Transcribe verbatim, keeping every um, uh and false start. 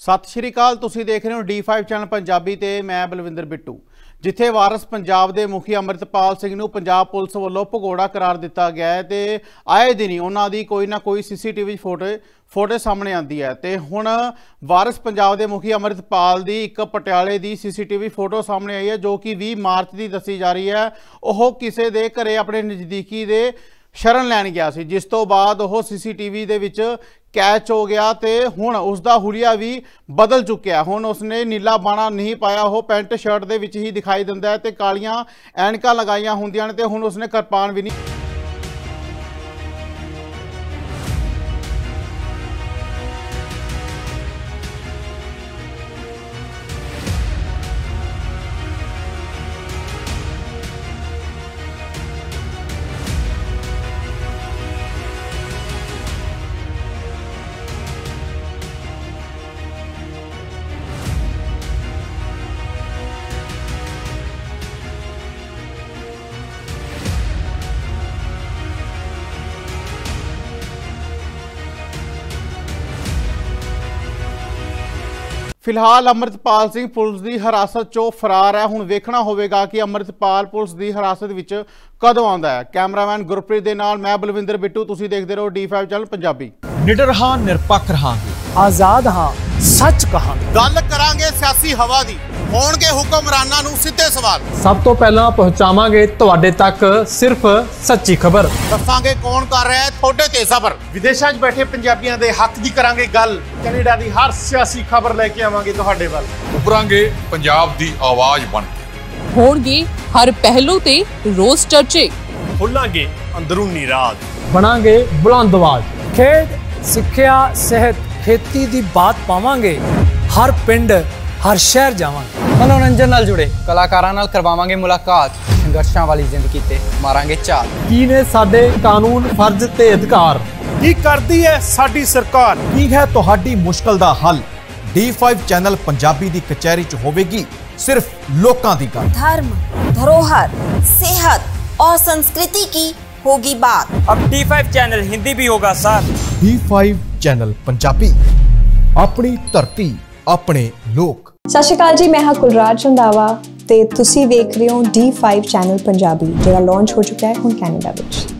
सत श्री अकाल, तुसीं देख रहे हो डी फाइव चैनल पंजाबी ते मैं बलविंदर बिट्टू। जिथे वारस पंजाब के मुखी अमृतपाल सिंह नूं पंजाब पुलिस वालों भगौड़ा करार दिता गया है ते आए दिन ही उन्हां दी कोई ना कोई सीसीटीवी फोटो फोटो सामने आती है। तो हुण वारस पंजाब के मुखी अमृतपाल की एक पटियाले की सीसीटीवी फोटो सामने आई है, जो कि बीस मार्च की दसी जा रही है। वह किसी के घरे अपने नज़दीकी दे शरण लैन गया सी, जिस तो बाद वह सीसीटीवी दे विच कैच हो गया तो हुण उसका हुलिया भी बदल चुक्या। हुण उसने नीला बाणा नहीं पाया, वह पेंट शर्ट दे विच ही दिखाई दिंदा है ते कालियां ऐनकां लगाईयां हुंदियां ने ते हुण उसने किरपान भी नहीं। फिलहाल अमृतपाल सिंह पुलिस की हिरासत चो फरार है। हुण वेखना होगा कि अमृतपाल पुलिस की हिरासत विच कदों आंदा है। कैमरामैन गुरप्रीत दे नाल मैं बलविंदर बिट्टू, तुसीं देखदे रहो डी फाइव चैनल पंजाबी। निडर हां, निरपक्ष रहांगे, आजाद हां, सच कहांगे। गल करांगे सियासी हवा दी, होणगे हुक्मरानां नूं सीधे सवाल। सब तो पहला पहुंचावांगे तुहाडे तक सिर्फ सच्ची खबर। दसांगे कौन कर रहा है थोड़े ते सबर। विदेशों में बैठे पंजाबियों के हक की करांगे गल। कैनेडा की हर सियासी खबर लेके आवांगे तुहाडे वल। उभरांगे पंजाब की आवाज बन के, होणगे हर पहलू ते रोज चर्चे, खोलांगे अंदरूनी राज, बनांगे बुलंद आवाज। खेड, सिक्ख्या, सेहत, खेती की बात पावांगे। हर पिंड हर शहर जावांगे। मनोरंजन नाल जुड़े कलाकारां नाल करवावांगे मुलाकात। संघर्षां वाली जिंदगी ते मारांगे चाल। की ने साडे कानून, फर्ज ते अधिकार, की करदी है साडी सरकार, की है तुहाडी मुश्किल दा हल। डी फाइव चैनल पंजाबी दी कचहरी च होवेगी सिर्फ लोकां दी गल। धर्म, धरोहर, सेहत और संस्कृति की होगी बात। अब डी फाइव चैनल हिंदी भी होगा sir. D five channel Punjabi, अपनी धरती अपने लोक। सत श्री अकाल जी, मैं हाँ कुलराज रंधावा ते तुसी देख रहे हो डी फाइव चैनल पंजाबी, जिहड़ा लॉन्च हो चुका है हुण कैनेडा विच।